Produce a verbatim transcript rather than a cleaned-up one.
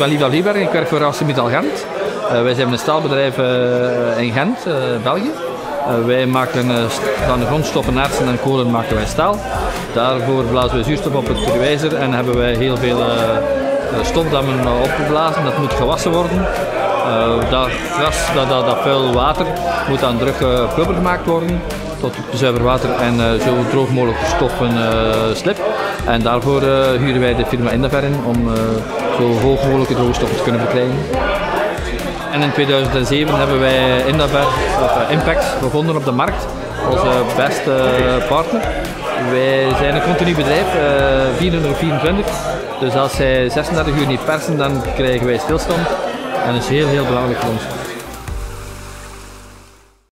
ben Liefdal Lieberg, ik werk voor ArcelorMittal Gent. Uh, wij zijn een staalbedrijf uh, in Gent, uh, België. Uh, wij maken uh, van de grondstoffen, ertsen en kolen maken wij staal. Daarvoor blazen we zuurstof op het turwijzer en hebben wij heel veel uh, stofdammen uh, opgeblazen. Dat moet gewassen worden. Uh, dat gas, dat, dat, dat vuil water moet dan terug uh, pulver gemaakt worden tot zuiver water en uh, zo droog mogelijk stoffen uh, slip. En daarvoor uh, huren wij de firma Indaver in om uh, zo hoog mogelijke droge stoffen te kunnen verkrijgen. En in tweeduizend zeven hebben wij Indaver, of uh, Impact, gevonden op de markt als uh, beste uh, partner. Wij zijn een continu bedrijf, uh, vierentwintig vierentwintig. Dus als zij zesendertig uur niet persen, dan krijgen wij stilstand. En dat is heel, heel belangrijk voor ons.